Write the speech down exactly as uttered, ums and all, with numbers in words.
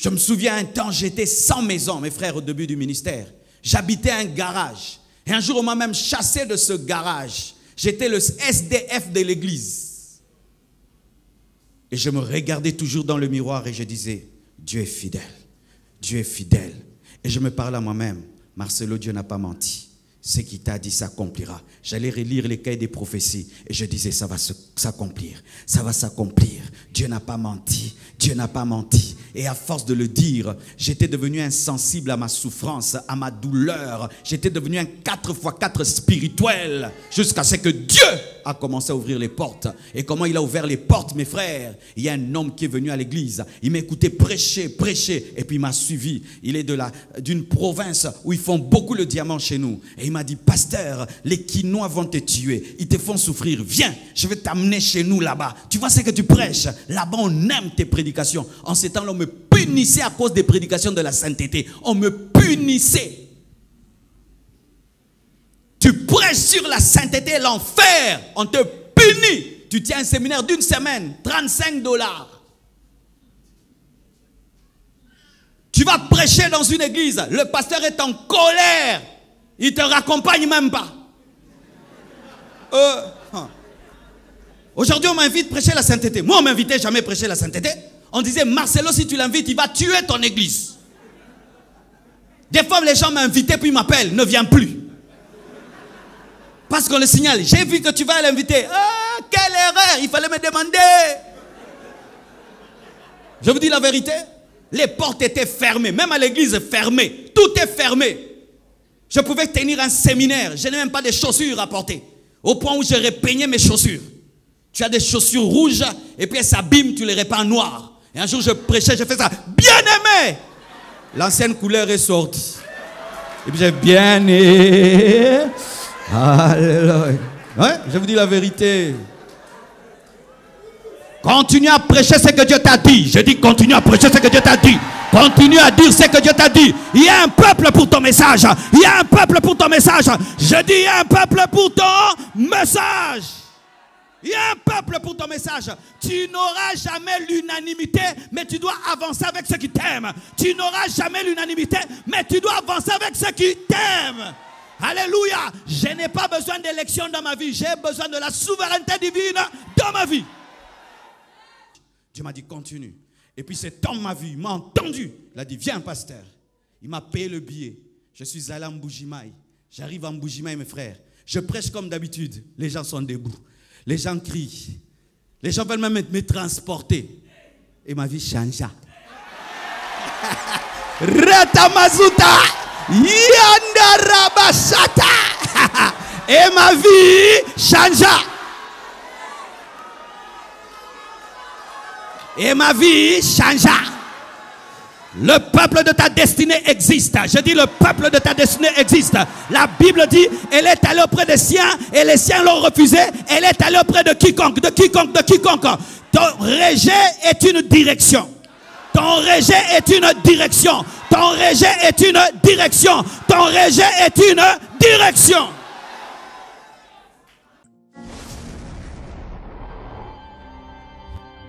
Je me souviens un temps, j'étais sans maison, mes frères, au début du ministère. J'habitais un garage. Et un jour, on m'a même chassé de ce garage. J'étais le S D F de l'église. Et je me regardais toujours dans le miroir et je disais, Dieu est fidèle. Dieu est fidèle. Et je me parlais à moi-même, Marcelo, Dieu n'a pas menti. Ce qu'il t'a dit s'accomplira. J'allais relire les cahiers des prophéties et je disais, ça va s'accomplir. Ça va s'accomplir. Dieu n'a pas menti. Dieu n'a pas menti. Et à force de le dire, j'étais devenu insensible à ma souffrance, à ma douleur. J'étais devenu un quatre fois quatre spirituel jusqu'à ce que Dieu a commencé à ouvrir les portes. Et comment il a ouvert les portes, mes frères? Il y a un homme qui est venu à l'église. Il m'a écouté prêcher, prêcher. Et puis il m'a suivi. Il est de la, d'une province où ils font beaucoup le diamant chez nous. Et il m'a dit, pasteur, les Quinois vont te tuer. Ils te font souffrir. Viens, je vais t'amener chez nous là-bas. Tu vois ce que tu prêches? Là-bas, on aime tes prédications. En ces temps-là, on me punissait à cause des prédications de la sainteté. On me punissait. Tu prêches sur la sainteté et l'enfer. On te punit. Tu tiens un séminaire d'une semaine. trente-cinq dollars. Tu vas prêcher dans une église. Le pasteur est en colère. Il ne te raccompagne même pas. Euh, hein. Aujourd'hui, on m'invite à prêcher la sainteté. Moi, on ne m'invitait jamais à prêcher la sainteté. On disait, Marcelo, si tu l'invites, il va tuer ton église. Des fois, les gens m'invitaient, puis ils m'appellent, ne viens plus. Parce qu'on le signale, j'ai vu que tu vas l'inviter. Ah, quelle erreur, il fallait me demander. Je vous dis la vérité, les portes étaient fermées, même à l'église fermée. Tout est fermé. Je pouvais tenir un séminaire, je n'ai même pas de chaussures à porter. Au point où je repeignais mes chaussures. Tu as des chaussures rouges et puis elles s'abîment, tu les repeins en noir. Et un jour je prêchais, je fais ça. Bien aimé. L'ancienne couleur est sortie. Et puis j'ai bien aimé. Alléluia. Ouais, je vous dis la vérité. Continue à prêcher ce que Dieu t'a dit. Je dis continue à prêcher ce que Dieu t'a dit. Continue à dire ce que Dieu t'a dit. Il y a un peuple pour ton message. Il y a un peuple pour ton message. Je dis il y a un peuple pour ton message. Il y a un peuple pour ton message. Tu n'auras jamais l'unanimité, mais tu dois avancer avec ceux qui t'aiment. Tu n'auras jamais l'unanimité, mais tu dois avancer avec ceux qui t'aiment. Alléluia. Je n'ai pas besoin d'élection dans ma vie. J'ai besoin de la souveraineté divine dans ma vie. Dieu m'a dit continue. Et puis cet homme m'a vu, il m'a entendu. Il a dit viens pasteur. Il m'a payé le billet. Je suis allé en Mbujimaï. J'arrive en Mbujimaï mes frères. Je prêche comme d'habitude. Les gens sont debout. Les gens crient. Les gens veulent même me transporter. Et ma vie changea. Ratamazuta. Yandarabasata. Et ma vie changea. Et ma vie changea. Le peuple de ta destinée existe. Je dis le peuple de ta destinée existe. La Bible dit, elle est allée auprès des siens et les siens l'ont refusé. Elle est allée auprès de quiconque, de quiconque, de quiconque. Ton rejet est une direction. Ton rejet est une direction. Ton rejet est une direction. Ton rejet est une direction.